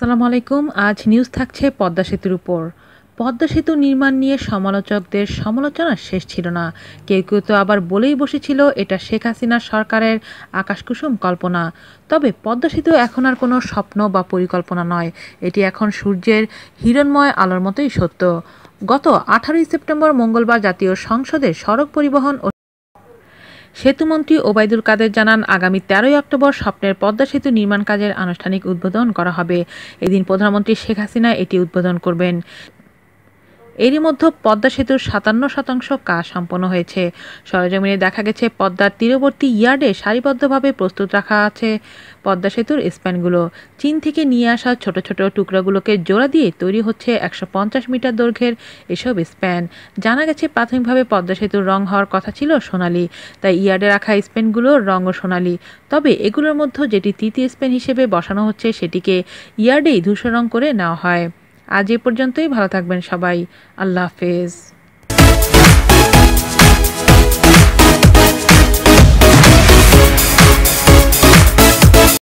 আসসালামু আলাইকুম। আজ নিউজ থাকছে পদ্মা সেতুর উপর। পদ্মা সেতু নির্মাণ নিয়ে সমালোচকদের সমালোচনার শেষ ছিল না। কেউ কেউ তো আবার বলেই বসেছিল এটা শেখ হাসিনার সরকারের আকাশকুসুম কল্পনা। তবে পদ্মা সেতু এখন আর কোনো স্বপ্ন বা পরিকল্পনা নয়, এটি এখন সূর্যের হিরণময় আলোর মতোই সত্য। গত 18 সেপ্টেম্বর মঙ্গলবার জাতীয় সংসদে সড়ক পরিবহন ও সেতুমন্ত্রী ওবায়দুল কাদের জানান, আগামী 13 অক্টোবর স্বপ্নের পদ্মা সেতু নির্মাণ কাজের আনুষ্ঠানিক উদ্বোধন করা হবে। এদিন প্রধানমন্ত্রী শেখ হাসিনা এটি উদ্বোধন করবেন। এরই মধ্যে পদ্মা সেতুর 57% কাজ সম্পন্ন হয়েছে। সরেজমিনে দেখা গেছে পদ্মার তীরবর্তী ইয়ার্ডে সারিবদ্ধভাবে প্রস্তুত রাখা আছে পদ্মা সেতুর স্প্যানগুলো। চীন থেকে নিয়ে আসা ছোট ছোট টুকরাগুলোকে জোড়া দিয়ে তৈরি হচ্ছে 150 মিটার দৈর্ঘ্যের এসব স্প্যান। জানা গেছে প্রাথমিকভাবে পদ্মা সেতুর রং হওয়ার কথা ছিল সোনালী, তাই ইয়ার্ডে রাখা স্প্যানগুলোর রঙও সোনালী। তবে এগুলোর মধ্যে যেটি তৃতীয় স্প্যান হিসেবে বসানো হচ্ছে সেটিকে ইয়ার্ডেই ধূসর রং করে নেওয়া হয়। আজ এ পর্যন্তই। ভালো থাকবেন সবাই। আল্লাহ হাফেজ।